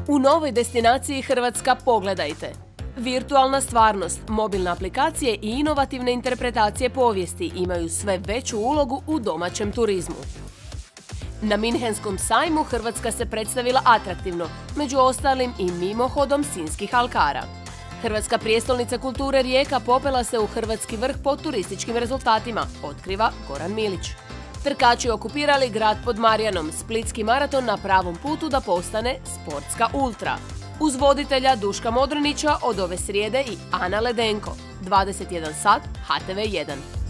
U novoj destinaciji Hrvatska pogledajte. Virtualna stvarnost, mobilne aplikacije i inovativne interpretacije povijesti imaju sve veću ulogu u domaćem turizmu. Na Minhenskom sajmu Hrvatska se predstavila atraktivno, među ostalim i mimohodom Sinjskih alkara. Hrvatska prijestolnica kulture Rijeka popela se u hrvatski vrh po turističkim rezultatima, otkriva Goran Milić. Trkači okupirali grad pod Marjanom, splitski maraton na pravom putu da postane sportska ultra. Uz voditelja Duška Modronića od ove srijede i Ana Ledenko. 21 sat, HTV1.